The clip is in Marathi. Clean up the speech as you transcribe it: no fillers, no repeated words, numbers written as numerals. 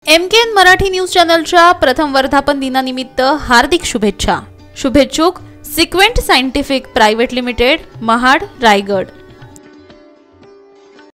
MKN मराठी न्यूज चॅनलच्या प्रथम वर्धापन दिनानिमित्त हार्दिक शुभेच्छा। शुभेच्छुक sequent scientific private limited, Mahad, Raigad.